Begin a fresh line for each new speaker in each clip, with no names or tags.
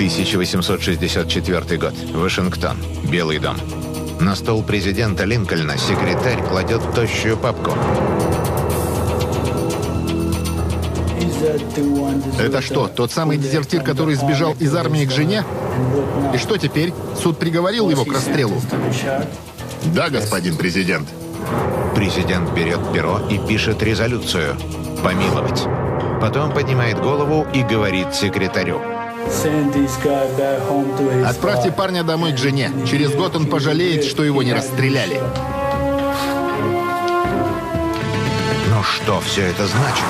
1864 год. Вашингтон. Белый дом. На стол президента Линкольна секретарь кладет тощую папку.
Это что, тот самый дезертир, который сбежал из армии к жене? И что теперь? Суд приговорил его к расстрелу?
Да, господин президент.
Президент берет перо и пишет резолюцию. Помиловать. Потом поднимает голову и говорит секретарю.
Отправьте парня домой к жене. Через год он пожалеет, что его не расстреляли.
Но что все это значит?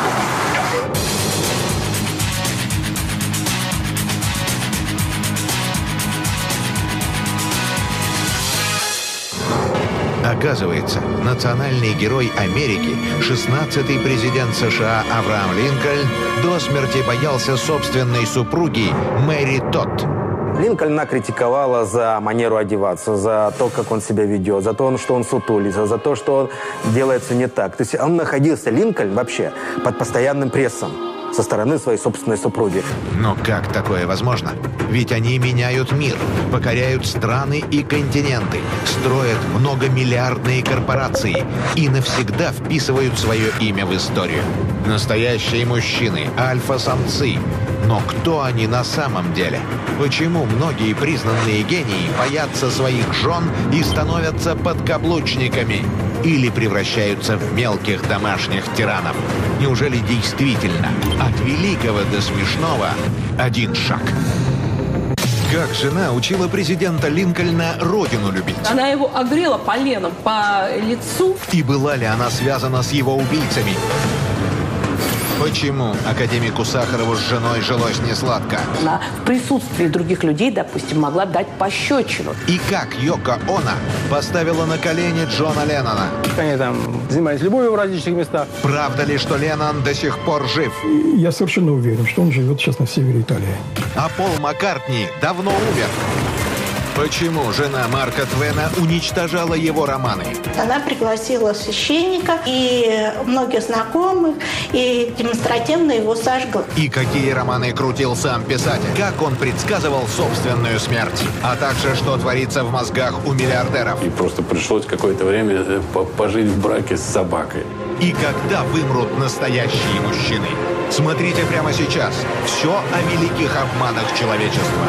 Оказывается, национальный герой Америки, 16-й президент США Авраам Линкольн, до смерти боялся собственной супруги Мэри Тодд.
Линкольна критиковала за манеру одеваться, за то, как он себя ведет, за то, что он сутулится, за то, что он делается не так. То есть он находился, Линкольн, вообще под постоянным прессом со стороны своей собственной супруги.
Но как такое возможно? Ведь они меняют мир, покоряют страны и континенты, строят многомиллиардные корпорации и навсегда вписывают свое имя в историю. Настоящие мужчины, альфа-самцы. Но кто они на самом деле? Почему многие признанные гении боятся своих жен и становятся подкаблучниками? Или превращаются в мелких домашних тиранов? Неужели действительно от великого до смешного один шаг? Как жена учила президента Линкольна родину любить?
Она его огрела поленом по лицу.
И была ли она связана с его убийцами? Почему академику Сахарову с женой жилось несладко?
Она в присутствии других людей, допустим, могла дать пощечину.
И как Йоко Оно поставила на колени Джона Леннона?
Они там занимались любовью в различных местах.
Правда ли, что Леннон до сих пор жив?
Я совершенно уверен, что он живет сейчас на севере Италии.
А Пол Маккартни давно умер. Почему жена Марка Твена уничтожала его романы?
Она пригласила священника и многих знакомых, и демонстративно его сожгла.
И какие романы крутил сам писатель? Как он предсказывал собственную смерть? А также, что творится в мозгах у миллиардеров?
И просто пришлось какое-то время пожить в браке с собакой.
И когда вымрут настоящие мужчины? Смотрите прямо сейчас. Все о великих обманах человечества.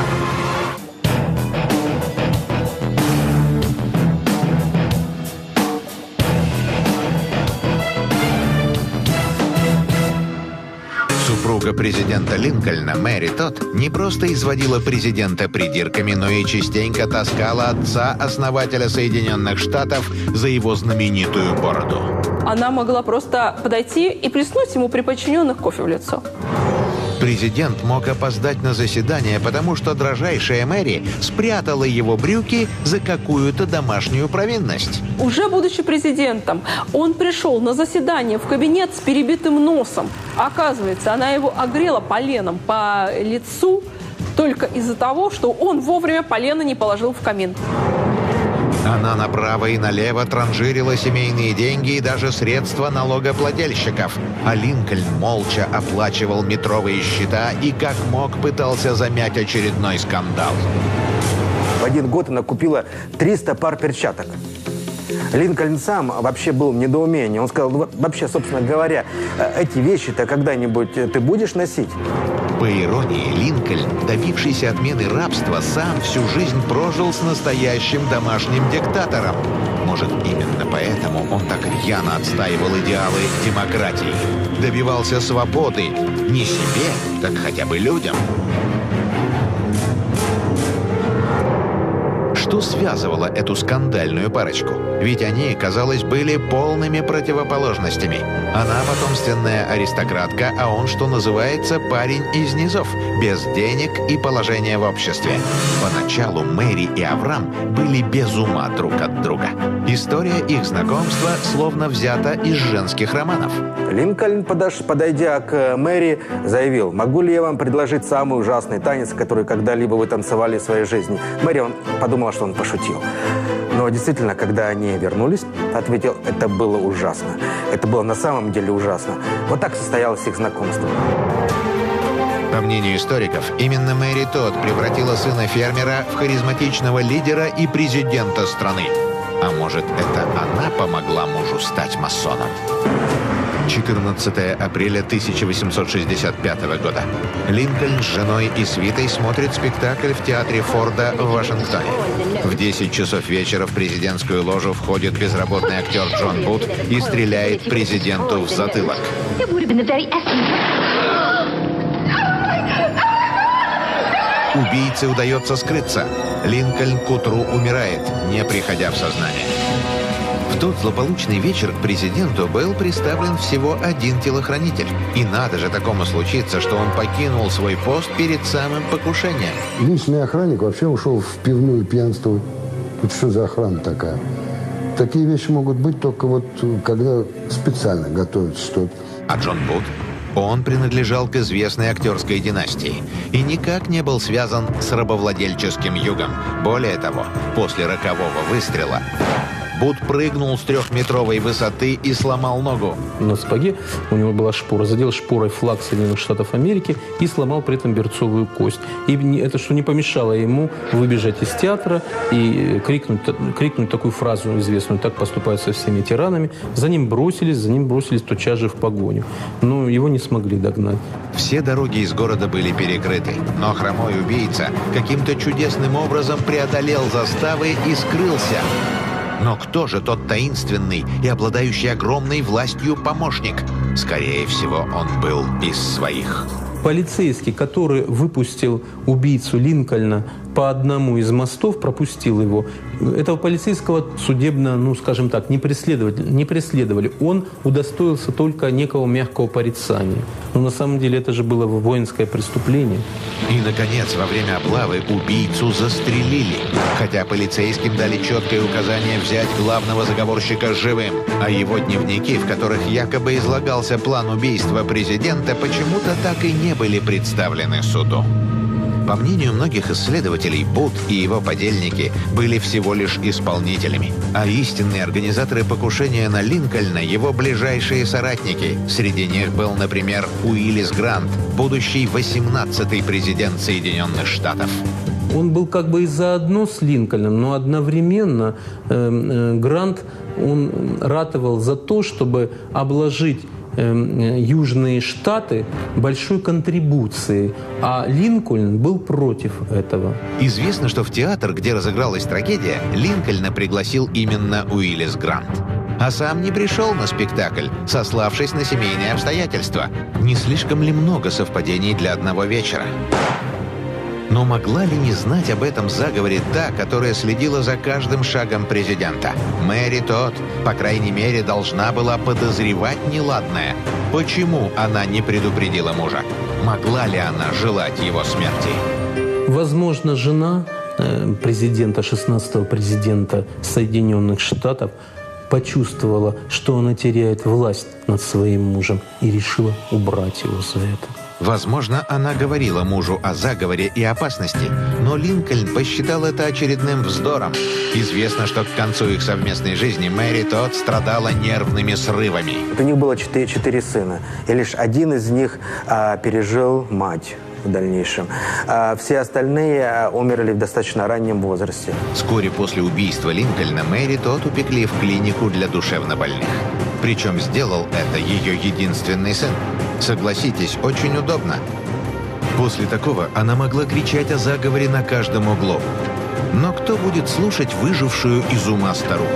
Супруга президента Линкольна, Мэри Тодд, не просто изводила президента придирками, но и частенько таскала отца, основателя Соединенных Штатов, за его знаменитую бороду.
Она могла просто подойти и плеснуть ему при подчиненных кофе в лицо.
Президент мог опоздать на заседание, потому что дрожайшая Мэри спрятала его брюки за какую-то домашнюю провинность.
Уже будучи президентом, он пришел на заседание в кабинет с перебитым носом. Оказывается, она его огрела поленом по лицу только из-за того, что он вовремя полено не положил в камин.
Она направо и налево транжирила семейные деньги и даже средства налогоплательщиков. А Линкольн молча оплачивал метровые счета и как мог пытался замять очередной скандал.
В один год она купила 300 пар перчаток. Линкольн сам вообще был в недоумении. Он сказал, вообще, собственно говоря, эти вещи-то когда-нибудь ты будешь носить?
По иронии, Линкольн, добившийся отмены рабства, сам всю жизнь прожил с настоящим домашним диктатором. Может, именно поэтому он так рьяно отстаивал идеалы демократии. Добивался свободы не себе, так хотя бы людям. Что связывало эту скандальную парочку? Ведь они, казалось, были полными противоположностями. Она потомственная аристократка, а он, что называется, парень из низов, без денег и положения в обществе. Поначалу Мэри и Авраам были без ума друг от друга. История их знакомства словно взята из женских романов.
Линкольн, подойдя к Мэри, заявил, могу ли я вам предложить самый ужасный танец, который когда-либо вы танцевали в своей жизни? Мэри, он подумала, что он пошутил. Но действительно, когда они вернулись, ответил, это было ужасно. Это было на самом деле ужасно. Вот так состоялось их знакомство.
По мнению историков, именно Мэри Тодд превратила сына фермера в харизматичного лидера и президента страны. А может, это она помогла мужу стать масоном? 14 апреля 1865 года. Линкольн с женой и свитой смотрит спектакль в театре Форда в Вашингтоне. В 10 часов вечера в президентскую ложу входит безработный актер Джон Бут и стреляет президенту в затылок. Убийце удается скрыться. Линкольн к утру умирает, не приходя в сознание. В тот злополучный вечер к президенту был представлен всего один телохранитель. И надо же такому случиться, что он покинул свой пост перед самым покушением.
Личный охранник вообще ушел в пивную пьянствовать. Вот что за охрана такая? Такие вещи могут быть только вот когда специально готовится что-то.
А Джон Бут? Он принадлежал к известной актерской династии и никак не был связан с рабовладельческим югом. Более того, после рокового выстрела Бут прыгнул с 3-метровой высоты и сломал ногу.
На сапоге у него была шпора. Задел шпорой флаг Соединенных Штатов Америки и сломал при этом берцовую кость. И это что не помешало ему выбежать из театра и крикнуть такую фразу известную: «Так поступают со всеми тиранами». За ним бросились тотчас же в погоню. Но его не смогли догнать.
Все дороги из города были перекрыты, но хромой убийца каким-то чудесным образом преодолел заставы и скрылся. Но кто же тот таинственный и обладающий огромной властью помощник? Скорее всего, он был из своих.
Полицейский, который выпустил убийцу Линкольна по одному из мостов, пропустил его. Этого полицейского судебно, скажем так, не преследовали. Он удостоился только некого мягкого порицания. Но на самом деле это же было воинское преступление.
И, наконец, во время облавы убийцу застрелили. Хотя полицейским дали четкое указание взять главного заговорщика живым. А его дневники, в которых якобы излагался план убийства президента, почему-то так и не были представлены суду. По мнению многих исследователей, Бут и его подельники были всего лишь исполнителями. А истинные организаторы покушения на Линкольна – его ближайшие соратники. Среди них был, например, Уиллис Грант, будущий 18-й президент Соединенных Штатов.
Он был как бы и заодно с Линкольном, но одновременно Грант он ратовал за то, чтобы обложить Южные Штаты большой контрибуцией, а Линкольн был против этого.
Известно, что в театр, где разыгралась трагедия, Линкольна пригласил именно Уиллис Грант. А сам не пришел на спектакль, сославшись на семейные обстоятельства. Не слишком ли много совпадений для одного вечера? Но могла ли не знать об этом заговоре та, которая следила за каждым шагом президента? Мэри Тодд, по крайней мере, должна была подозревать неладное. Почему она не предупредила мужа? Могла ли она желать его смерти?
Возможно, жена президента, 16-го президента Соединенных Штатов, почувствовала, что она теряет власть над своим мужем и решила убрать его за это.
Возможно, она говорила мужу о заговоре и опасности, но Линкольн посчитал это очередным вздором. Известно, что к концу их совместной жизни Мэри Тодд страдала нервными срывами.
У них было 4 сына, и лишь один из них пережил мать в дальнейшем. Все остальные умерли в достаточно раннем возрасте.
Вскоре после убийства Линкольна Мэри Тодд упекли в клинику для душевнобольных. Причем сделал это ее единственный сын. Согласитесь, очень удобно. После такого она могла кричать о заговоре на каждом углу. Но кто будет слушать выжившую из ума старуху?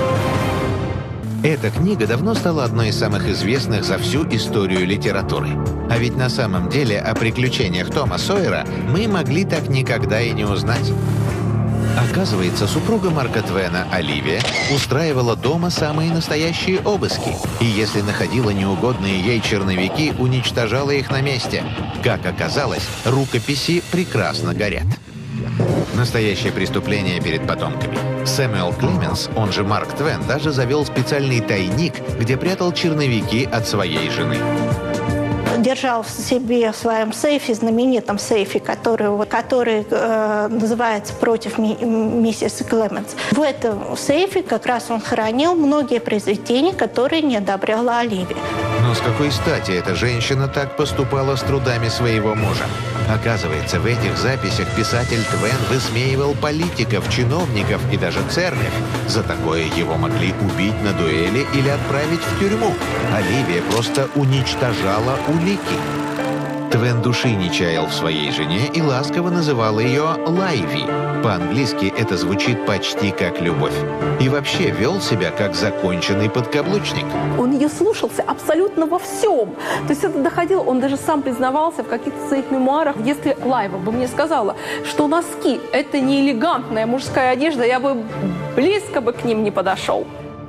Эта книга давно стала одной из самых известных за всю историю литературы. А ведь на самом деле о приключениях Тома Сойера мы могли так никогда и не узнать. Оказывается, супруга Марка Твена, Оливия, устраивала дома самые настоящие обыски. И если находила неугодные ей черновики, уничтожала их на месте. Как оказалось, рукописи прекрасно горят. Настоящее преступление перед потомками. Сэмюэл Клеменс, он же Марк Твен, даже завел специальный тайник, где прятал черновики от своей жены.
Держал в себе в своем сейфе, знаменитом сейфе, который называется «Против миссис Клеменс». В этом сейфе как раз он хранил многие произведения, которые не одобряла Оливия.
Но Но с какой стати эта женщина так поступала с трудами своего мужа? Оказывается, в этих записях писатель Твен высмеивал политиков, чиновников и даже церковь. За такое его могли убить на дуэли или отправить в тюрьму. Оливия просто уничтожала улики. Твен души не чаял в своей жене и ласково называл ее Лайви. По-английски это звучит почти как любовь. И вообще вел себя как законченный подкаблучник.
Он ее слушался абсолютно во всем. То есть это доходило, он даже сам признавался в каких-то своих мемуарах. Если Лайва бы мне сказала, что носки – это не элегантная мужская одежда, я бы близко бы к ним не подошел.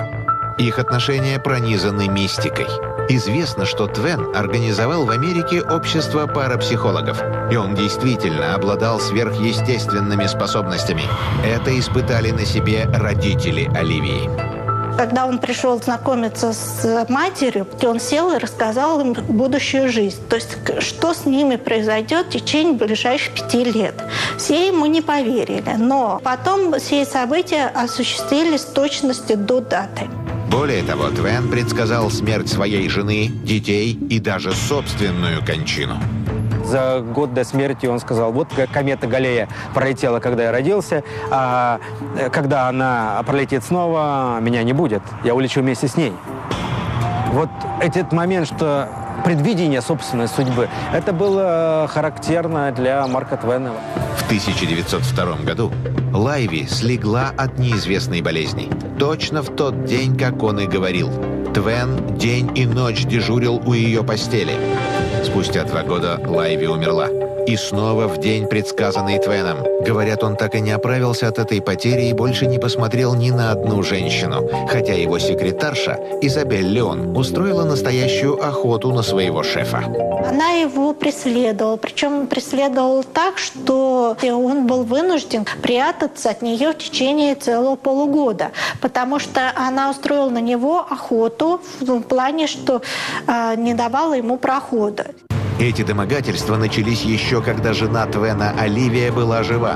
Их отношения пронизаны мистикой. Известно, что Твен организовал в Америке общество парапсихологов. И он действительно обладал сверхъестественными способностями. Это испытали на себе родители Оливии.
Когда он пришел знакомиться с матерью, он сел и рассказал им будущую жизнь. То есть, что с ними произойдет в течение ближайших 5 лет. Все ему не поверили. Но потом все события осуществились с точностью до даты.
Более того, Твен предсказал смерть своей жены, детей и даже собственную кончину.
За год до смерти он сказал, вот комета Галлея пролетела, когда я родился, а когда она пролетит снова, меня не будет. Я улечу вместе с ней. Вот этот момент, что предвидение собственной судьбы, это было характерно для Марка Твена.
В 1902 году Лайви слегла от неизвестной болезни. Точно в тот день, как он и говорил. Твен день и ночь дежурил у ее постели. Спустя 2 года Лайви умерла. И снова в день, предсказанный Твеном. Говорят, он так и не оправился от этой потери и больше не посмотрел ни на одну женщину. Хотя его секретарша, Изабель Леон, устроила настоящую охоту на своего шефа.
Она его преследовала. Причем преследовала так, что он был вынужден прятаться от нее в течение целого полугода. Потому что она устроила на него охоту в плане, что не давала ему прохода.
Эти домогательства начались еще, когда жена Твена Оливия была жива.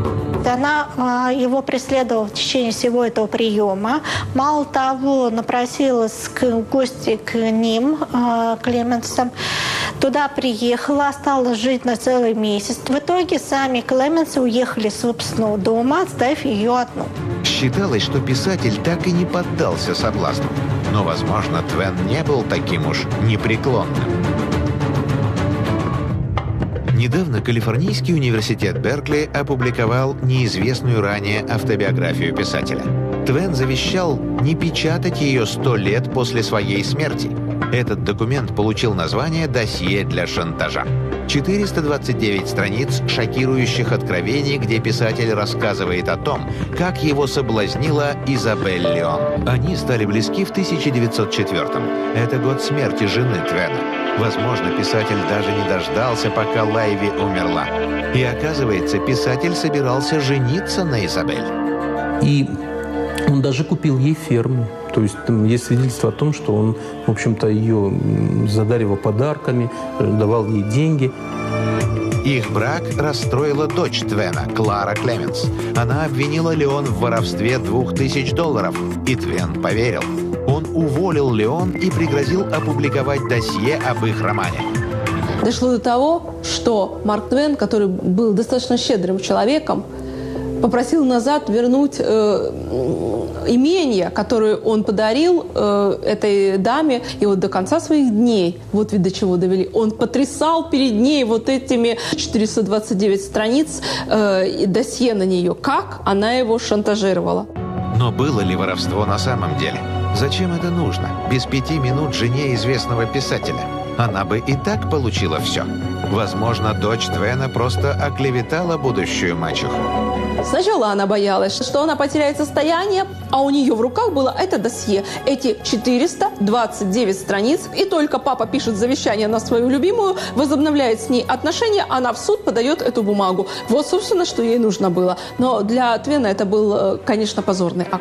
Она его преследовала в течение всего этого приема. Мало того, напросилась в гости к ним, Клеменсам. Туда приехала, осталась жить на целый месяц. В итоге сами Клеменсы уехали из собственного дома, оставив ее одну.
Считалось, что писатель так и не поддался соблазну. Но, возможно, Твен не был таким уж непреклонным. Недавно Калифорнийский университет Беркли опубликовал неизвестную ранее автобиографию писателя. Твен завещал не печатать ее 100 лет после своей смерти. Этот документ получил название «Досье для шантажа». 429 страниц шокирующих откровений, где писатель рассказывает о том, как его соблазнила Изабель Леон. Они стали близки в 1904-м. Это год смерти жены Твена. Возможно, писатель даже не дождался, пока Лайви умерла. И оказывается, писатель собирался жениться на Изабель.
И он даже купил ей ферму. То есть там есть свидетельство о том, что он, в общем-то, ее задаривал подарками, давал ей деньги.
Их брак расстроила дочь Твена, Клара Клеменс. Она обвинила Леон в воровстве $2000, и Твен поверил. Он уволил Леон и пригрозил опубликовать досье об их романе.
Дошло до того, что Марк Твен, который был достаточно щедрым человеком, попросил назад вернуть имение, которое он подарил этой даме. И вот до конца своих дней, вот ведь до чего довели, он потрясал перед ней вот этими 429 страниц досье на нее, как она его шантажировала.
Но было ли воровство на самом деле? Зачем это нужно? Без 5 минут жене известного писателя. Она бы и так получила все. Возможно, дочь Твена просто оклеветала будущую мачеху.
Сначала она боялась, что она потеряет состояние, а у нее в руках было это досье, эти 429 страниц, и только папа пишет завещание на свою любимую, возобновляет с ней отношения, она в суд подает эту бумагу. Вот, собственно, что ей нужно было. Но для Твена это был, конечно, позорный акт.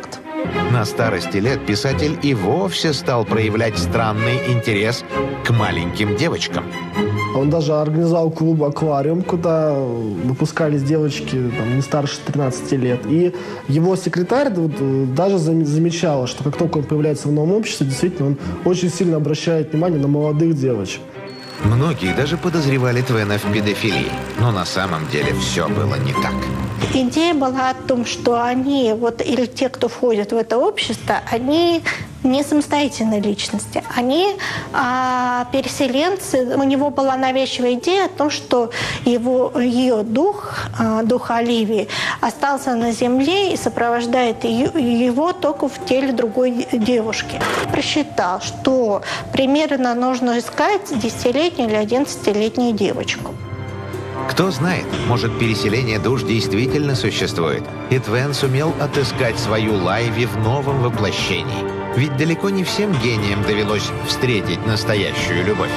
На старости лет писатель и вовсе стал проявлять странный интерес к маленьким девочкам.
Он даже организовал клуб «Аквариум», куда выпускались девочки не старше 13 лет. И его секретарь даже замечала, что как только он появляется в новом обществе, действительно, он очень сильно обращает внимание на молодых девочек.
Многие даже подозревали Твена в педофилии, но на самом деле все было не так.
Идея была о том, что они, или те, кто входит в это общество, они не самостоятельные личности. Они переселенцы. У него была навязчивая идея о том, что ее дух Оливии, остался на земле и сопровождает его только в теле другой девушки. Просчитал, что примерно нужно искать 10-летнюю или 11-летнюю девочку.
Кто знает, может, переселение душ действительно существует, и Твен сумел отыскать свою Лайви в новом воплощении. Ведь далеко не всем гениям довелось встретить настоящую любовь.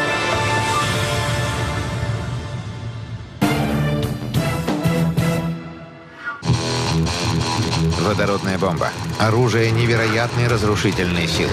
Водородная бомба. Оружие невероятной разрушительной силы.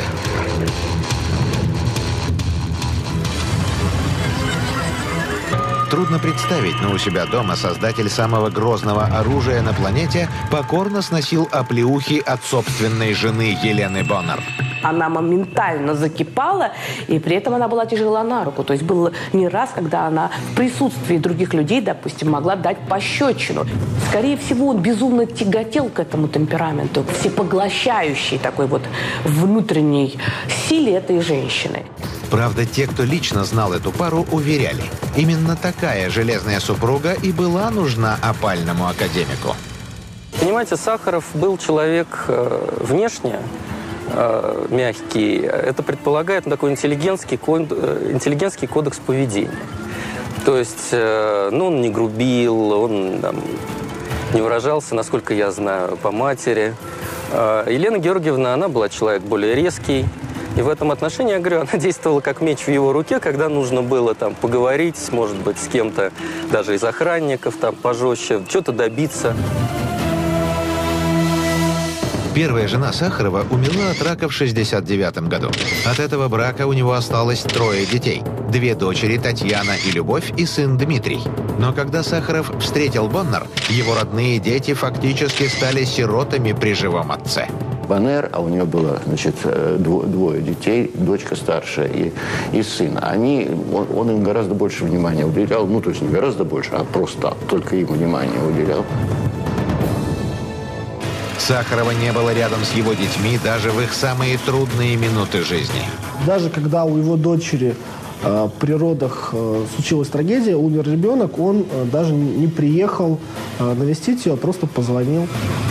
Трудно представить, но у себя дома создатель самого грозного оружия на планете покорно сносил оплеухи от собственной жены Елены Боннер.
Она моментально закипала, и при этом она была тяжела на руку. То есть было не раз, когда она в присутствии других людей, допустим, могла дать пощечину. Скорее всего, он безумно тяготел к этому темпераменту, к всепоглощающей такой внутренней силе этой женщины.
Правда, те, кто лично знал эту пару, уверяли, именно такая железная супруга и была нужна опальному академику.
Понимаете, Сахаров был человек внешне мягкий. Это предполагает такой интеллигентский кодекс поведения. То есть, он не грубил, он не выражался, насколько я знаю, по матери. Елена Георгиевна, она была человек более резкий. И в этом отношении, я говорю, она действовала как меч в его руке, когда нужно было поговорить, может быть, с кем-то, даже из охранников, пожестче, что-то добиться.
Первая жена Сахарова умерла от рака в 1969 году. От этого брака у него осталось 3 детей. 2 дочери, Татьяна и Любовь, и сын Дмитрий. Но когда Сахаров встретил Боннер, его родные дети фактически стали сиротами при живом отце.
Боннер, а у нее было, 2 детей, дочка старшая и сын. Он им гораздо больше внимания уделял, то есть не гораздо больше, а просто только им внимание уделял.
Сахарова не было рядом с его детьми даже в их самые трудные минуты жизни.
Даже когда у его дочери при родах случилась трагедия, умер ребенок, он даже не приехал навестить ее, а просто позвонил.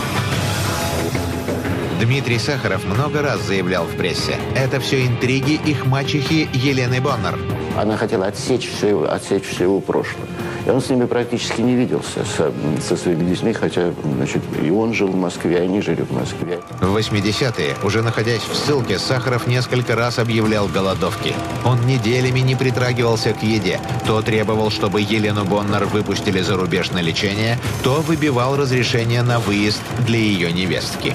Дмитрий Сахаров много раз заявлял в прессе. Это все интриги их мачехи Елены Боннер.
Она хотела отсечь все его прошлое. И он с ними практически не виделся, со своими детьми, хотя, и он жил в Москве, и они жили в Москве.
В 80-е, уже находясь в ссылке, Сахаров несколько раз объявлял голодовки. Он неделями не притрагивался к еде. То требовал, чтобы Елену Боннер выпустили за рубеж на лечение, то выбивал разрешение на выезд для ее невестки.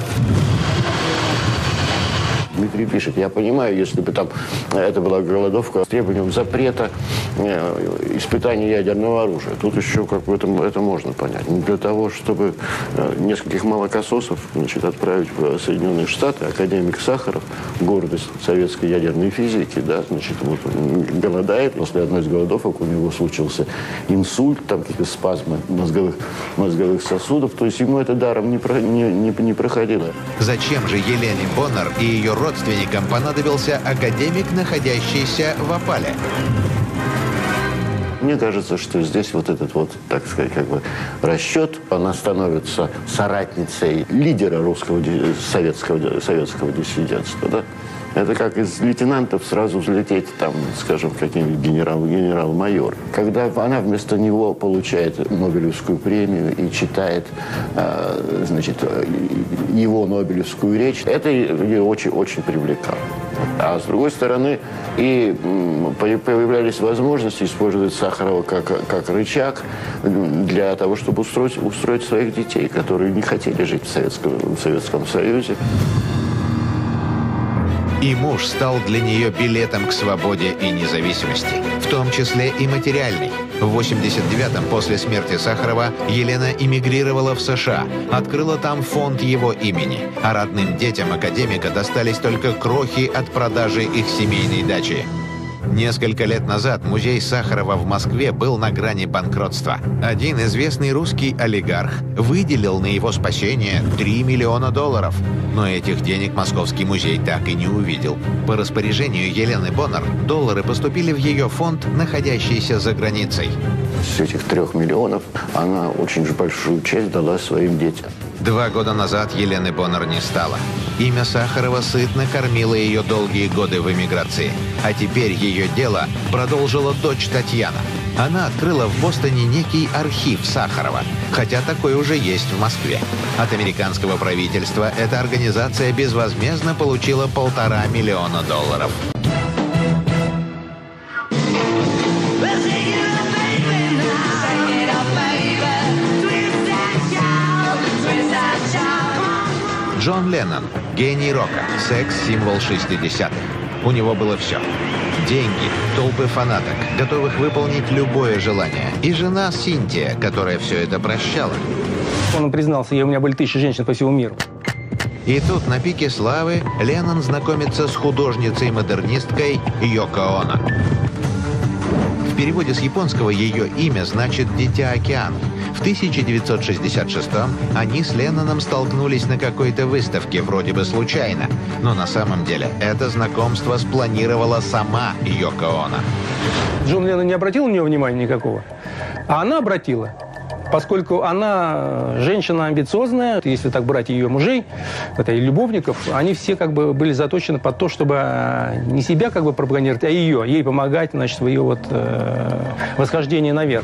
Дмитрий пишет: я понимаю, если бы это была голодовка с требованием запрета испытания ядерного оружия. Тут еще это можно понять. Для того, чтобы нескольких молокососов отправить в Соединенные Штаты, академик Сахаров, гордость советской ядерной физики, голодает. После одной из голодовок у него случился инсульт, какие-то спазмы мозговых сосудов. То есть ему это даром не проходило.
Зачем же Елене Боннер и ее родственникам понадобился академик, находящийся в опале?
Мне кажется, что здесь этот расчет, она становится соратницей лидера советского диссидентства, да? Это как из лейтенантов сразу взлететь, там, скажем, каким-нибудь генерал-майор. Когда она вместо него получает Нобелевскую премию и читает, значит, его Нобелевскую речь, это ее очень привлекало. А с другой стороны, и появлялись возможности использовать Сахарова как рычаг для того, чтобы устроить своих детей, которые не хотели жить в Советском Союзе.
И муж стал для нее билетом к свободе и независимости, в том числе и материальной. В 89-м, после смерти Сахарова, Елена эмигрировала в США, открыла там фонд его имени, а родным детям академика достались только крохи от продажи их семейной дачи. Несколько лет назад музей Сахарова в Москве был на грани банкротства. Один известный русский олигарх выделил на его спасение $3 миллиона. Но этих денег Московский музей так и не увидел. По распоряжению Елены Боннер доллары поступили в ее фонд, находящийся за границей.
С этих 3 миллионов она очень же большую часть дала своим детям.
2 года назад Елены Боннер не стало. Имя Сахарова сытно кормило ее долгие годы в эмиграции. А теперь ее дело продолжила дочь Татьяна. Она открыла в Бостоне некий архив Сахарова, хотя такой уже есть в Москве. От американского правительства эта организация безвозмездно получила $1,5 миллиона. Джон Леннон – гений рока, секс-символ 60-х. У него было все. Деньги, толпы фанаток, готовых выполнить любое желание. И жена Синтия, которая все это прощала.
Он признался, у меня были 1000 женщин по всему миру.
И тут на пике славы Леннон знакомится с художницей-модернисткой Йоко Оно. В переводе с японского ее имя значит «Дитя океана». В 1966-м они с Ленноном столкнулись на какой-то выставке, вроде бы случайно. Но на самом деле это знакомство спланировала сама Йоко Оно.
Джон Леннон не обратил на нее внимания никакого, а она обратила. Поскольку она женщина амбициозная, если так брать ее мужей, это и любовников, они все как бы были заточены под то, чтобы не себя как бы пропагандировать, а ей помогать, значит, в ее вот восхождении наверх.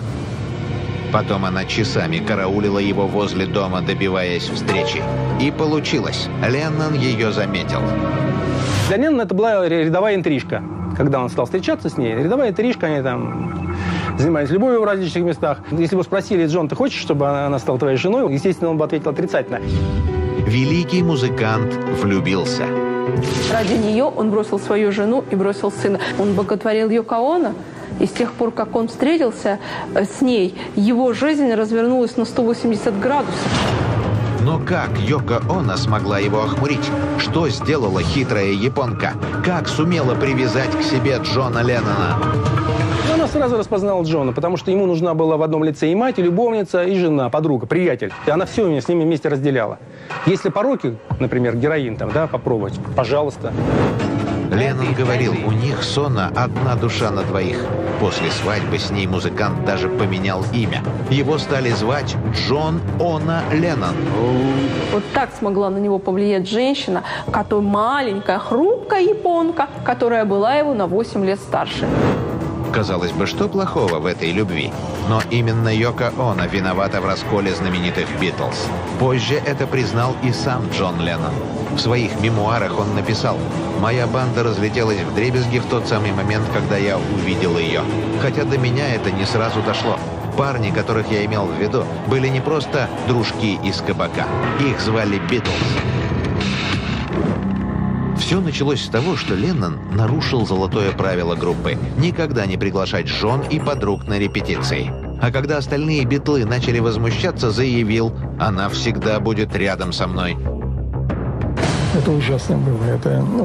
Потом она часами караулила его возле дома, добиваясь встречи. И получилось. Леннон ее заметил.
Для Леннона это была рядовая интрижка. Когда он стал встречаться с ней, рядовая интрижка, они там занимались любовью в различных местах. Если бы спросили: Джон, ты хочешь, чтобы она стала твоей женой? Естественно, он бы ответил отрицательно.
Великий музыкант влюбился.
Ради нее он бросил свою жену и бросил сына. Он боготворил Йоко Оно. И с тех пор, как он встретился с ней, его жизнь развернулась на 180 градусов.
Но как Йоко Оно смогла его охмурить? Что сделала хитрая японка? Как сумела привязать к себе Джона Леннона?
Она сразу распознала Джона, потому что ему нужна была в одном лице и мать, и любовница, и жена, подруга, приятель. И она все с ними вместе разделяла. Если пороки, например, героин там, да, попробовать, пожалуйста.
Леннон говорил, у них с Оно одна душа на двоих. После свадьбы с ней музыкант даже поменял имя. Его стали звать Джон Оно Леннон.
Вот так смогла на него повлиять женщина, которая маленькая, хрупкая японка, которая была его на 8 лет старше.
Казалось бы, что плохого в этой любви? Но именно Йоко Оно виновата в расколе знаменитых «Битлз». Позже это признал и сам Джон Леннон. В своих мемуарах он написал: «Моя банда разлетелась вдребезги в тот самый момент, когда я увидел ее. Хотя до меня это не сразу дошло. Парни, которых я имел в виду, были не просто дружки из кабака. Их звали «Битлз». Все началось с того, что Леннон нарушил золотое правило группы – никогда не приглашать жен и подруг на репетиции. А когда остальные битлы начали возмущаться, заявил: «Она всегда будет рядом со мной».
Это ужасно было.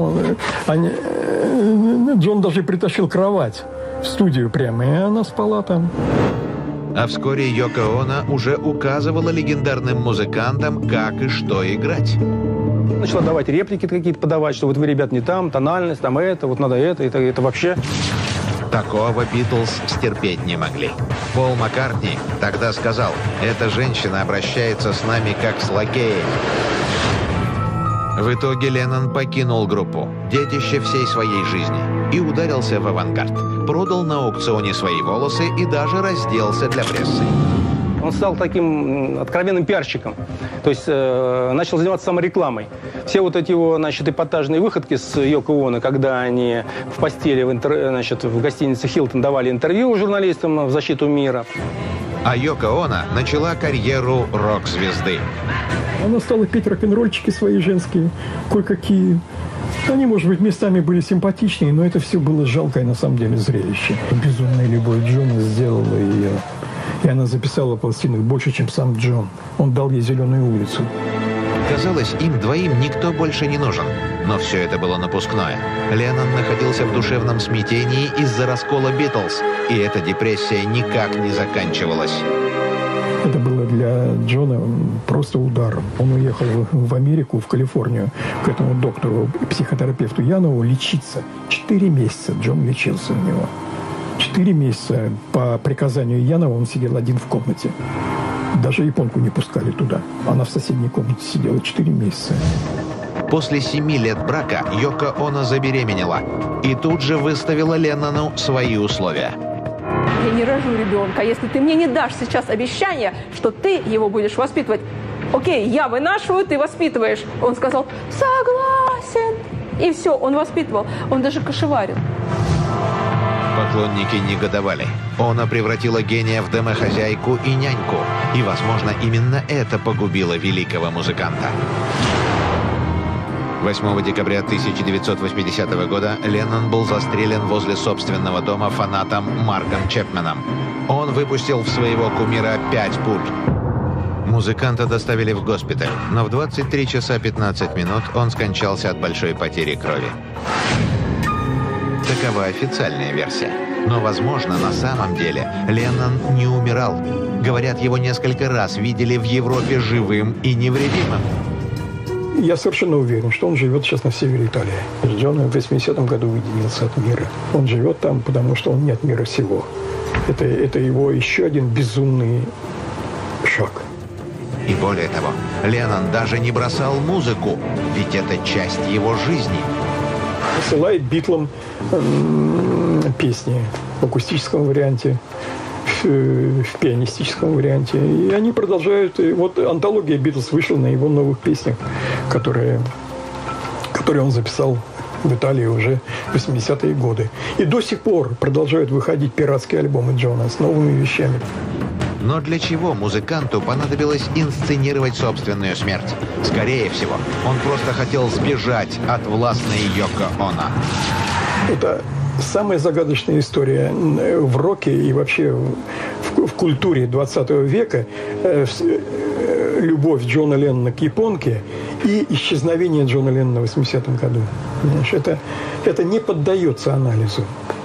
Джон даже притащил кровать в студию прямо, и она спала там.
А вскоре Йоко Оно уже указывала легендарным музыкантам, как и что играть.
Начала давать реплики какие-то подавать, что вот вы, ребят, не там, тональность, там это, вот надо это вообще.
Такого «Битлз» стерпеть не могли. Пол Маккартни тогда сказал: «Эта женщина обращается с нами как с лакеями». В итоге Леннон покинул группу, детище всей своей жизни, и ударился в авангард. Продал на аукционе свои волосы и даже разделся для прессы.
Он стал таким откровенным пиарщиком. То есть начал заниматься саморекламой. Все вот эти его, значит, эпатажные выходки с Йоко Оно, когда они в постели в гостинице «Хилтон» давали интервью журналистам в защиту мира.
А Йоко Оно начала карьеру рок-звезды.
Она стала петь рок-н-ролльчики свои женские, кое-какие. Они, может быть, местами были симпатичнее, но это все было жалкое на самом деле зрелище. Безумная любовь Джона сделала ее. И она записала пластинок больше, чем сам Джон. Он дал ей «Зеленую улицу».
Казалось, им двоим никто больше не нужен. Но все это было напускное. Леннон находился в душевном смятении из-за раскола «Битлз», и эта депрессия никак не заканчивалась.
Это было для Джона просто ударом. Он уехал в Америку, в Калифорнию, к этому доктору, психотерапевту Янову лечиться. 4 месяца Джон лечился у него. 4 месяца по приказанию Янова он сидел один в комнате. Даже японку не пускали туда. Она в соседней комнате сидела 4 месяца.
После 7 лет брака Йоко Оно забеременела и тут же выставила Леннону свои условия.
Я не рожу ребенка, если ты мне не дашь сейчас обещание, что ты его будешь воспитывать. Окей, я вынашиваю, ты воспитываешь. Он сказал, согласен. И все, он воспитывал. Он даже кошеварил.
Поклонники негодовали. Оно превратила гения в домохозяйку и няньку. И, возможно, именно это погубило великого музыканта. 8 декабря 1980 года Леннон был застрелен возле собственного дома фанатом Марком Чепменом. Он выпустил в своего кумира 5 пуль. Музыканта доставили в госпиталь, но в 23 часа 15 минут он скончался от большой потери крови. Такова официальная версия. Но, возможно, на самом деле Леннон не умирал. Говорят, его несколько раз видели в Европе живым и невредимым.
Я совершенно уверен, что он живет сейчас на севере Италии. Джон в 80-м году уединился от мира. Он живет там, потому что он не от мира сего. Это его еще один безумный шаг.
И более того, Леннон даже не бросал музыку, ведь это часть его жизни.
Посылает Битлам песни в акустическом варианте, в пианистическом варианте. И они продолжают. И вот антология Битлз вышла на его новых песнях, которые он записал в Италии уже в 80-е годы. И до сих пор продолжают выходить пиратские альбомы Джона с новыми вещами.
Но для чего музыканту понадобилось инсценировать собственную смерть? Скорее всего, он просто хотел сбежать от властной Йоко Оно.
Это самая загадочная история в роке и вообще в культуре 20 века. Любовь Джона Леннона к японке и исчезновение Джона Леннона в 80-м году. Понимаешь, это не поддается анализу.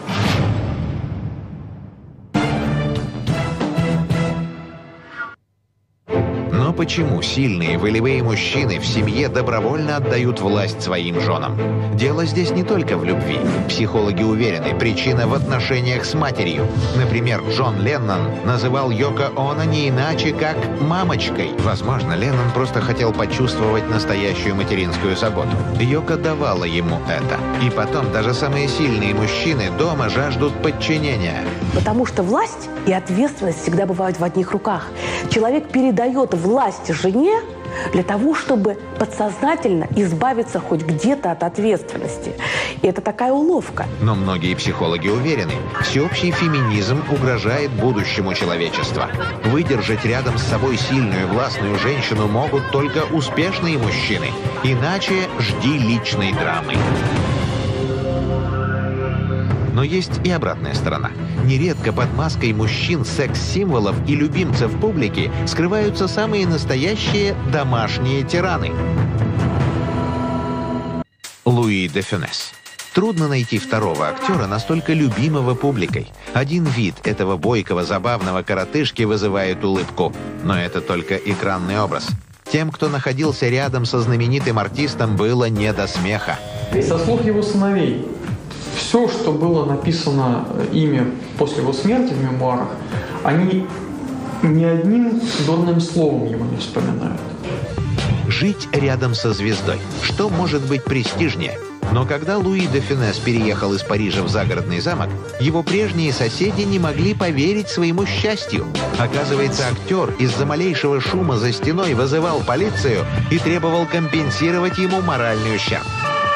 Почему сильные волевые мужчины в семье добровольно отдают власть своим женам? Дело здесь не только в любви. Психологи уверены, причина в отношениях с матерью. Например, Джон Леннон называл Йоко Оно не иначе, как «мамочкой». Возможно, Леннон просто хотел почувствовать настоящую материнскую заботу. Йоко давала ему это. И потом даже самые сильные мужчины дома жаждут подчинения.
Потому что власть и ответственность всегда бывают в одних руках. Человек передает власть жене для того, чтобы подсознательно избавиться хоть где-то от ответственности. И это такая уловка.
Но многие психологи уверены, всеобщий феминизм угрожает будущему человечества. Выдержать рядом с собой сильную властную женщину могут только успешные мужчины. Иначе жди личной драмы. Но есть и обратная сторона. Нередко под маской мужчин, секс-символов и любимцев публики скрываются самые настоящие домашние тираны. Луи де Фюнес. Трудно найти второго актера, настолько любимого публикой. Один вид этого бойкого, забавного коротышки вызывает улыбку. Но это только экранный образ. Тем, кто находился рядом со знаменитым артистом, было не до смеха.
Со слов его сыновей, все, что было написано ими после его смерти в мемуарах, они ни одним дурным словом его не вспоминают.
Жить рядом со звездой. Что может быть престижнее? Но когда Луи де Фюнес переехал из Парижа в загородный замок, его прежние соседи не могли поверить своему счастью. Оказывается, актер из-за малейшего шума за стеной вызывал полицию и требовал компенсировать ему моральный ущерб.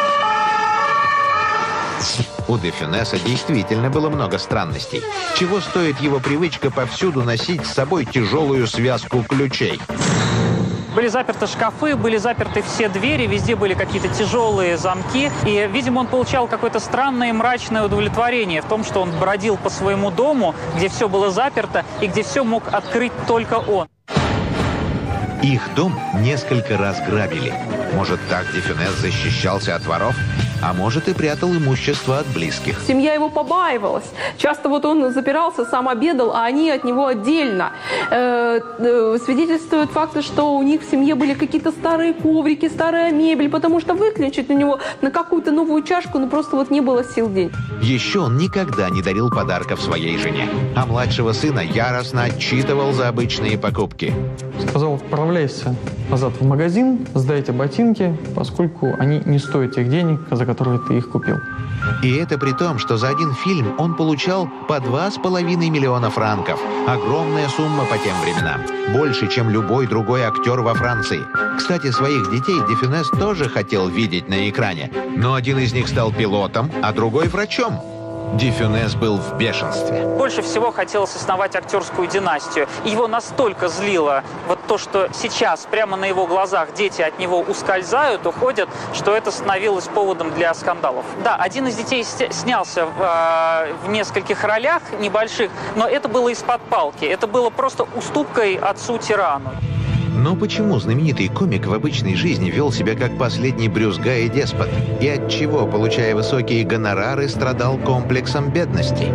У де Фюнеса действительно было много странностей. Чего стоит его привычка повсюду носить с собой тяжелую связку ключей?
Были заперты шкафы, были заперты все двери, везде были какие-то тяжелые замки. И, видимо, он получал какое-то странное и мрачное удовлетворение в том, что он бродил по своему дому, где все было заперто и где все мог открыть только он.
Их дом несколько раз грабили. Может, так де Фюнес защищался от воров? А может, и прятал имущество от близких.
Семья его побаивалась. Часто вот он запирался, сам обедал, а они от него отдельно. Свидетельствуют факты, что у них в семье были какие-то старые коврики, старая мебель, потому что выключить у него на какую-то новую чашку, ну просто вот не было сил день.
Еще он никогда не дарил подарков своей жене, а младшего сына яростно отчитывал за обычные покупки.
Сказал, отправляйся назад в магазин, сдайте ботинки, поскольку они не стоят тех денег, за которые ты их купил.
И это при том, что за один фильм он получал по 2,5 миллиона франков. Огромная сумма по тем временам. Больше, чем любой другой актер во Франции. Кстати, своих детей де Фюнес тоже хотел видеть на экране. Но один из них стал пилотом, а другой врачом. Де Фюнес был в бешенстве.
Больше всего хотелось основать актерскую династию. И его настолько злило вот то, что сейчас прямо на его глазах дети от него ускользают, уходят, что это становилось поводом для скандалов. Да, один из детей снялся в нескольких ролях небольших, но это было из-под палки. Это было просто уступкой отцу-тирану.
Но почему знаменитый комик в обычной жизни вел себя как последний брюзга и деспот? И отчего, получая высокие гонорары, страдал комплексом бедности?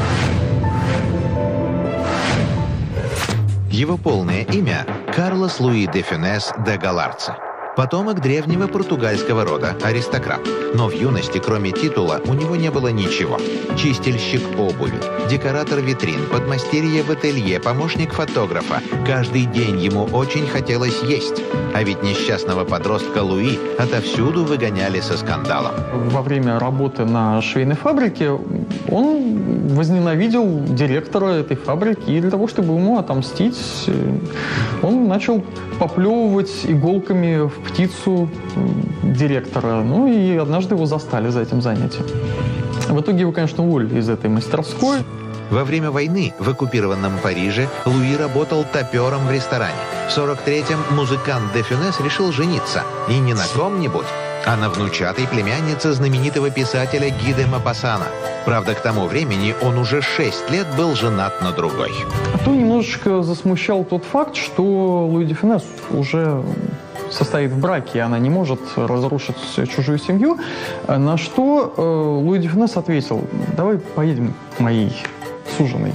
Его полное имя – Карлос Луи де Фюнес де Галарца. Потомок древнего португальского рода, аристократ. Но в юности, кроме титула, у него не было ничего. Чистильщик обуви, декоратор витрин, подмастерье в ателье, помощник фотографа. Каждый день ему очень хотелось есть. А ведь несчастного подростка Луи отовсюду выгоняли со скандалом.
Во время работы на швейной фабрике он возненавидел директора этой фабрики. И для того, чтобы ему отомстить, он начал поплевывать иголками в птицу директора. Ну и однажды его застали за этим занятием. В итоге его, конечно, уволили из этой мастерской.
Во время войны в оккупированном Париже Луи работал топером в ресторане. В 43-м музыкант де Фюнес решил жениться. И не на ком-нибудь, а на внучатой племяннице знаменитого писателя Ги де Мопассана. Правда, к тому времени он уже 6 лет был женат на другой.
А то немножечко засмущал тот факт, что Луи де Фюнес уже состоит в браке, и она не может разрушить чужую семью. На что Луи де Фюнес ответил: давай поедем к моей суженой.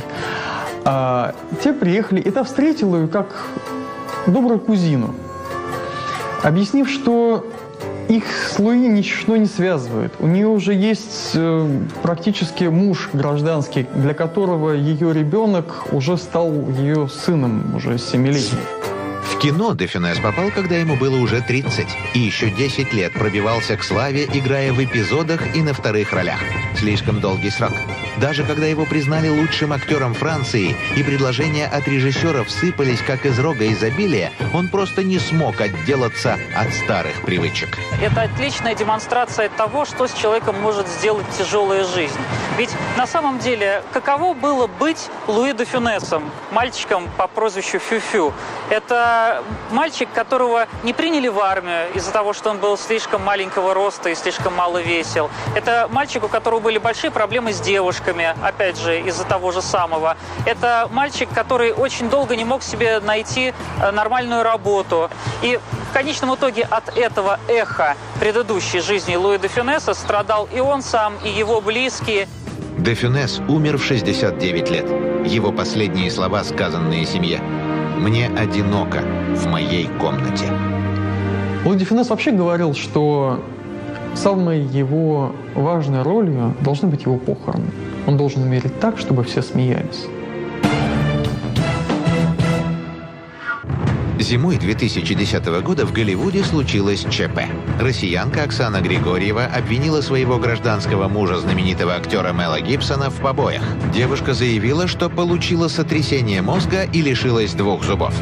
Те приехали, и та встретила ее как добрую кузину, объяснив, что их с Луи ничего не связывает. У нее уже есть практически муж гражданский, для которого ее ребенок уже стал ее сыном, уже 7-летним.
В кино де Фюнес попал, когда ему было уже 30, и еще 10 лет пробивался к славе, играя в эпизодах и на вторых ролях. Слишком долгий срок. Даже когда его признали лучшим актером Франции и предложения от режиссеров сыпались как из рога изобилия, он просто не смог отделаться от старых привычек.
Это отличная демонстрация того, что с человеком может сделать тяжелая жизнь. Ведь на самом деле, каково было быть Луи де Фюнесом, мальчиком по прозвищу Фю-Фю? Это мальчик, которого не приняли в армию из-за того, что он был слишком маленького роста и слишком мало весил. Это мальчик, у которого были большие проблемы с девушками, опять же, из-за того же самого. Это мальчик, который очень долго не мог себе найти нормальную работу. И в конечном итоге от этого эха предыдущей жизни Луи де Фюнеса страдал и он сам, и его близкие.
Де Фюнес умер в 69 лет. Его последние слова, сказанные семье: «Мне одиноко в моей комнате».
Луи де Фюнес вообще говорил, что самой его важной ролью должны быть его похороны. Он должен умереть так, чтобы все смеялись.
Зимой 2010 года в Голливуде случилось ЧП. Россиянка Оксана Григорьева обвинила своего гражданского мужа, знаменитого актера Мела Гибсона, в побоях. Девушка заявила, что получила сотрясение мозга и лишилась 2 зубов.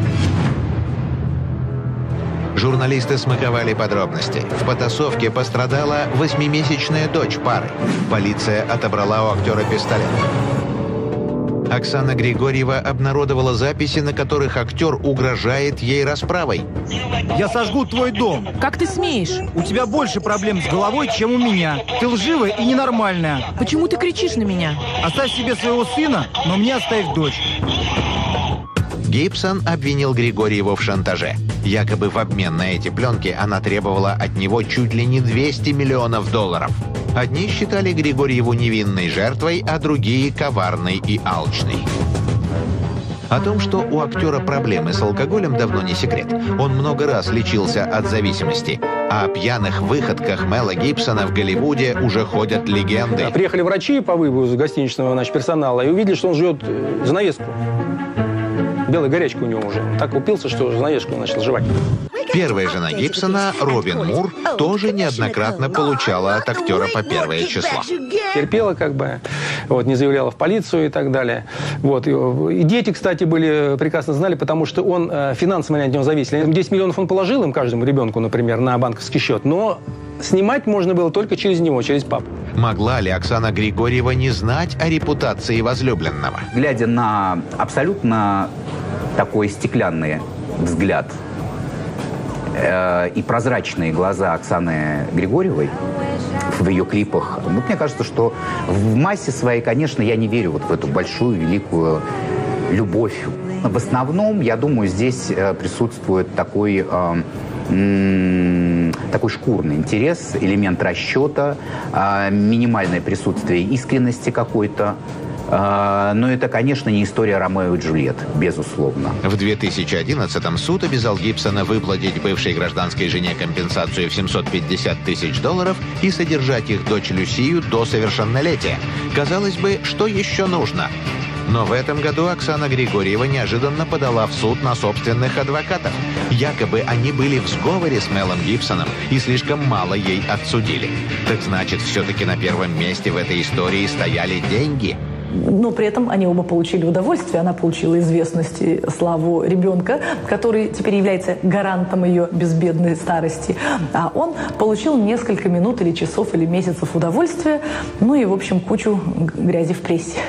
Журналисты смаковали подробности. В потасовке пострадала 8-месячная дочь пары. Полиция отобрала у актера пистолет. Оксана Григорьева обнародовала записи, на которых актер угрожает ей расправой.
Я сожгу твой дом.
Как ты смеешь?
У тебя больше проблем с головой, чем у меня. Ты лживая и ненормальная.
Почему ты кричишь на меня?
Оставь себе своего сына, но мне оставь дочь.
Гибсон обвинил Григорьеву в шантаже. Якобы в обмен на эти пленки она требовала от него чуть ли не $200 миллионов. Одни считали Григорьеву невинной жертвой, а другие – коварной и алчной. О том, что у актера проблемы с алкоголем, давно не секрет. Он много раз лечился от зависимости. А о пьяных выходках Мела Гибсона в Голливуде уже ходят легенды.
Приехали врачи по вывозу гостиничного персонала и увидели, что он жует занавеску. Белая горячка у него уже. Он так упился, что занавеску начал жевать.
Первая жена Гибсона, Робин Мур, тоже неоднократно получала от актера по первое число.
Терпела не заявляла в полицию и так далее. И дети, кстати, прекрасно знали, потому что он финансово от него зависел. 10 миллионов он положил им, каждому ребенку, например, на банковский счет, но снимать можно было только через него, через папу.
Могла ли Оксана Григорьева не знать о репутации возлюбленного?
Глядя на абсолютно такой стеклянный взгляд и прозрачные глаза Оксаны Григорьевой в ее клипах, мне кажется, что в массе своей, конечно, я не верю в эту большую, великую любовь. В основном, я думаю, здесь присутствует такой шкурный интерес, элемент расчета, минимальное присутствие искренности какой-то. Но это, конечно, не история Ромео и Джульетты, безусловно.
В 2011-м суд обязал Гибсона выплатить бывшей гражданской жене компенсацию в $750 тысяч и содержать их дочь Люсию до совершеннолетия. Казалось бы, что еще нужно? Но в этом году Оксана Григорьева неожиданно подала в суд на собственных адвокатов. Якобы они были в сговоре с Мелом Гибсоном и слишком мало ей отсудили. Так значит, все-таки на первом месте в этой истории стояли деньги.
Но при этом они оба получили удовольствие. Она получила известность и славу ребенка, который теперь является гарантом ее безбедной старости. А он получил несколько минут или часов или месяцев удовольствия, и, в общем, кучу грязи в прессе.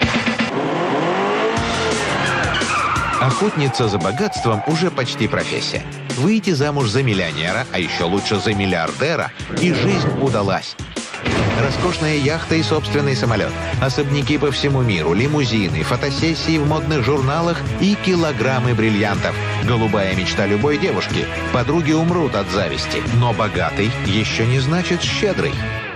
Охотница за богатством уже почти профессия. Выйти замуж за миллионера, а еще лучше за миллиардера, и жизнь удалась. Роскошная яхта и собственный самолет, особняки по всему миру, лимузины, фотосессии в модных журналах и килограммы бриллиантов. Голубая мечта любой девушки. Подруги умрут от зависти. Но богатый еще не значит щедрый.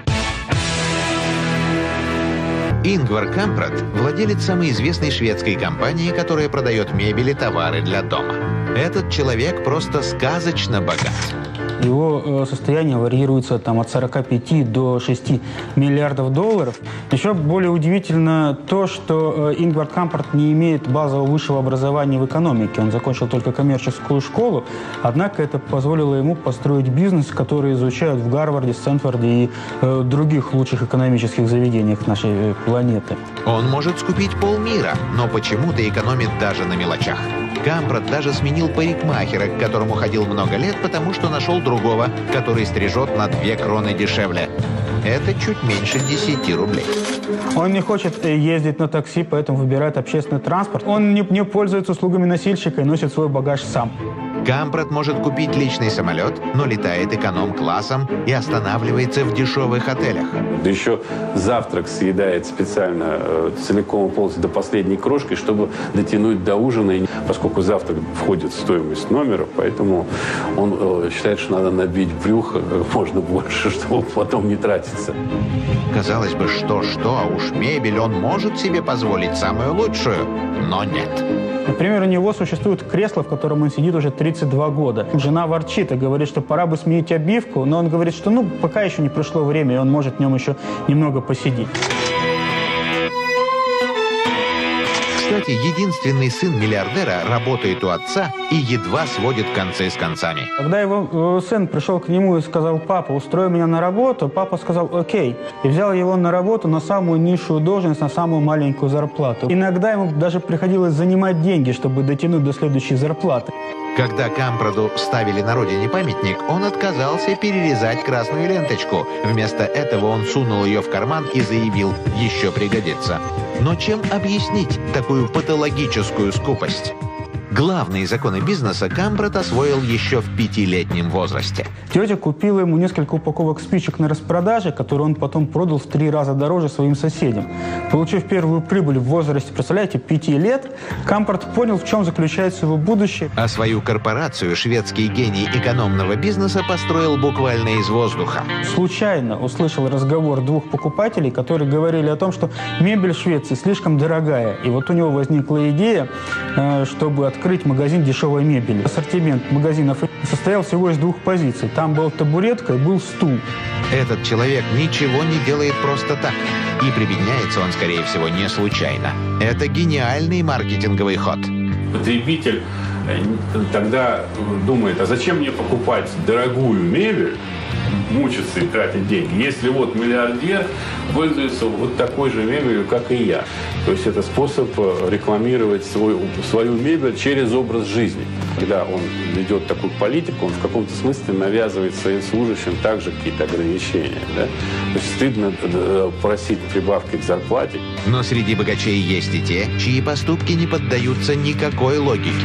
Ингвар Кампрад – владелец самой известной шведской компании, которая продает мебель и товары для дома. Этот человек просто сказочно богат.
Его состояние варьируется от 45 до 6 миллиардов долларов. Еще более удивительно то, что Ингвар Кампрад не имеет базового высшего образования в экономике. Он закончил только коммерческую школу, однако это позволило ему построить бизнес, который изучают в Гарварде, Стэнфорде и других лучших экономических заведениях нашей планеты.
Он может скупить полмира, но почему-то экономит даже на мелочах. Кампрад даже сменил парикмахера, к которому ходил много лет, потому что нашел другого, который стрижет на 2 кроны дешевле. Это чуть меньше 10 рублей.
Он не хочет ездить на такси, поэтому выбирает общественный транспорт. Он не пользуется услугами носильщика и носит свой багаж сам.
Кампрад может купить личный самолет, но летает эконом-классом и останавливается в дешевых отелях.
Да еще завтрак съедает специально целиком и полностью до последней крошки, чтобы дотянуть до ужина, поскольку завтрак входит в стоимость номера, поэтому он считает, что надо набить брюхо как можно больше, чтобы потом не тратиться.
Казалось бы, что-что, а уж мебель он может себе позволить самую лучшую, но нет.
Например, у него существует кресло, в котором он сидит уже 32 года. Жена ворчит и говорит, что пора бы сменить обивку, но он говорит, что пока еще не пришло время, и он может в нем еще немного посидеть.
Кстати, единственный сын миллиардера работает у отца и едва сводит концы с концами.
Когда его сын пришел к нему и сказал: папа, устрой меня на работу, папа сказал: окей. И взял его на работу на самую низшую должность, на самую маленькую зарплату. Иногда ему даже приходилось занимать деньги, чтобы дотянуть до следующей зарплаты.
Когда Кампраду ставили на родине памятник, он отказался перерезать красную ленточку. Вместо этого он сунул ее в карман и заявил: «Еще пригодится». Но чем объяснить такую патологическую скупость? Главные законы бизнеса Кампрад освоил еще в 5-летнем возрасте.
Тетя купила ему несколько упаковок спичек на распродаже, которые он потом продал в 3 раза дороже своим соседям. Получив первую прибыль в возрасте, представляете, 5 лет, Кампрад понял, в чем заключается его будущее.
А свою корпорацию шведский гений экономного бизнеса построил буквально из воздуха.
Случайно услышал разговор 2 покупателей, которые говорили о том, что мебель в Швеции слишком дорогая. И вот у него возникла идея, чтобы открыть магазин дешевой мебели. Ассортимент магазинов состоял всего из 2 позиций. Там была табуретка и был стул.
Этот человек ничего не делает просто так. И прибедняется он, скорее всего, не случайно. Это гениальный маркетинговый ход.
Потребитель тогда думает: а зачем мне покупать дорогую мебель, мучиться и тратить деньги, если вот миллиардер пользуется вот такой же мебелью, как и я. То есть это способ рекламировать свою мебель через образ жизни. Когда он ведет такую политику, он в каком-то смысле навязывает своим служащим также какие-то ограничения. Да? То есть стыдно просить прибавки к зарплате.
Но среди богачей есть и те, чьи поступки не поддаются никакой логике.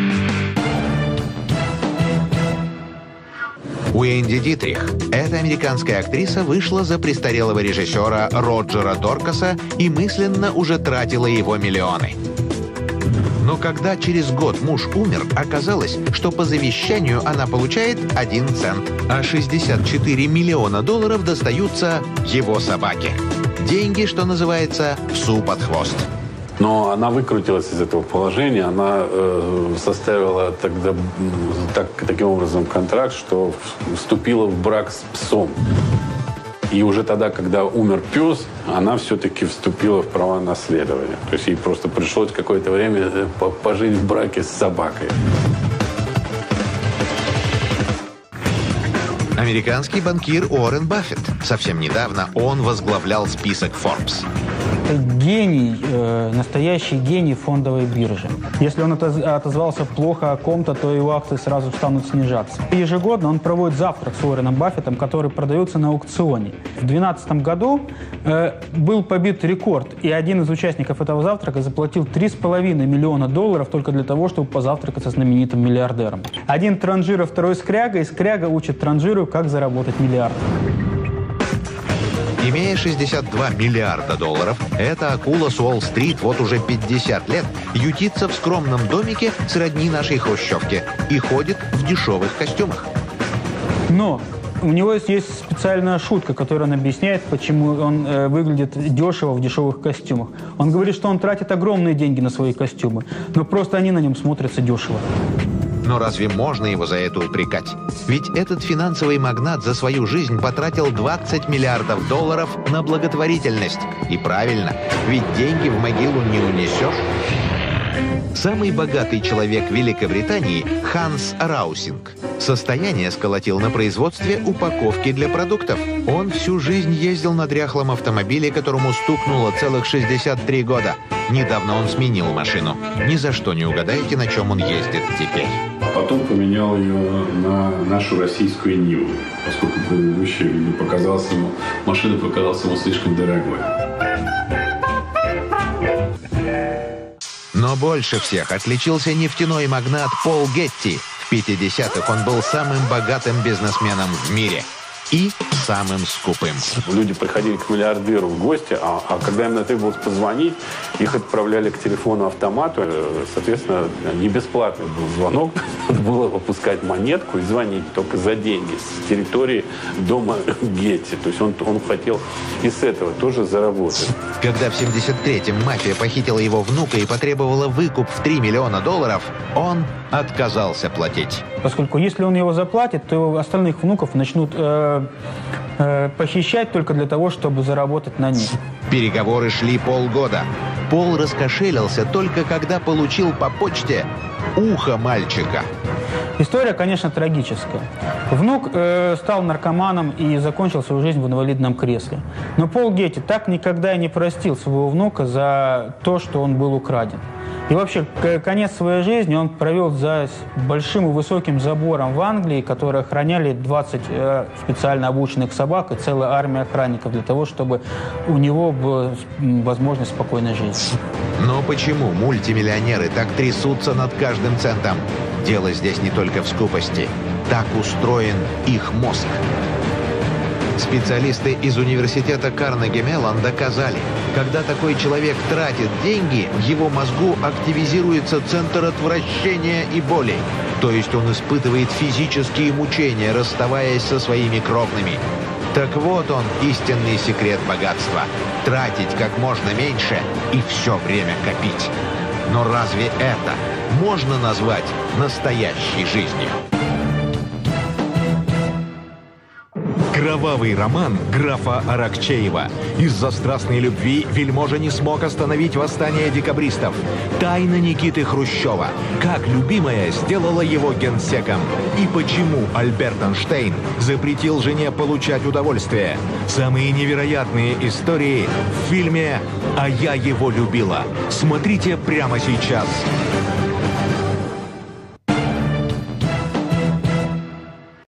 Уэнди Дитрих. Эта американская актриса вышла за престарелого режиссера Роджера Доркаса и мысленно уже тратила его миллионы. Но когда через год муж умер, оказалось, что по завещанию она получает 1 цент, а $64 миллиона достаются его собаке. Деньги, что называется, псу под хвост.
Но она выкрутилась из этого положения, она составила тогда таким образом контракт, что вступила в брак с псом. И уже тогда, когда умер пес, она все-таки вступила в права наследования. То есть ей просто пришлось какое-то время пожить в браке с собакой.
Американский банкир Уоррен Баффет. Совсем недавно он возглавлял список Forbes.
Гений, настоящий гений фондовой биржи. Если он отозвался плохо о ком-то, то его акции сразу станут снижаться. Ежегодно он проводит завтрак с Уорреном Баффетом, который продается на аукционе. В 2012 году был побит рекорд, и один из участников этого завтрака заплатил $3,5 миллиона только для того, чтобы позавтракать со знаменитым миллиардером. Один транжира, второй скряга, и скряга учит транжиру, как заработать миллиард.
Имея $62 миллиарда, эта акула с Уолл-стрит вот уже 50 лет ютится в скромном домике сродни нашей хрущевке и ходит в дешевых костюмах.
Но у него есть специальная шутка, которая он объясняет, почему он выглядит дешево в дешевых костюмах. Он говорит, что он тратит огромные деньги на свои костюмы, но просто они на нем смотрятся дешево.
Но разве можно его за это упрекать? Ведь этот финансовый магнат за свою жизнь потратил $20 миллиардов на благотворительность. И правильно, ведь деньги в могилу не унесешь. Самый богатый человек Великобритании – Ханс Раусинг. Состояние сколотил на производстве упаковки для продуктов. Он всю жизнь ездил на дряхлом автомобиле, которому стукнуло целых 63 года. Недавно он сменил машину. Ни за что не угадаете, на чем он ездит теперь.
Потом поменял ее на нашу российскую Ниву, поскольку предыдущая машина показалась ему слишком дорогой.
Но больше всех отличился нефтяной магнат Пол Гетти. В 50-х он был самым богатым бизнесменом в мире. И самым скупым.
Люди приходили к миллиардеру в гости, а когда им требовалось позвонить, их отправляли к телефону-автомату. Соответственно, не бесплатный был звонок. Надо было выпускать монетку и звонить только за деньги с территории дома Гетти. То есть он хотел и с этого тоже заработать.
Когда в 73-м мафия похитила его внука и потребовала выкуп в $3 миллиона, он отказался платить.
Поскольку если он его заплатит, то остальных внуков начнут похищать только для того, чтобы заработать на них.
Переговоры шли полгода. Пол раскошелился только когда получил по почте ухо мальчика.
История, конечно, трагическая. Внук стал наркоманом и закончил свою жизнь в инвалидном кресле. Но Пол Гетти так никогда и не простил своего внука за то, что он был украден. И вообще, конец своей жизни он провел за большим и высоким забором в Англии, который охраняли 20 специально обученных собак и целая армия охранников для того, чтобы у него была возможность спокойной жизни.
Но почему мультимиллионеры так трясутся над каждым центом? Дело здесь не только в скупости. Так устроен их мозг. Специалисты из университета Карнеги-Меллон доказали, когда такой человек тратит деньги, в его мозгу активизируется центр отвращения и боли. То есть он испытывает физические мучения, расставаясь со своими кровными. Так вот он, истинный секрет богатства. Тратить как можно меньше и все время копить. Но разве это можно назвать настоящей жизнью? Кровавый роман графа Аракчеева. Из-за страстной любви вельможа не смог остановить восстание декабристов. Тайна Никиты Хрущева. Как любимая сделала его генсеком. И почему Альберт Эйнштейн запретил жене получать удовольствие. Самые невероятные истории в фильме «А я его любила». Смотрите прямо сейчас.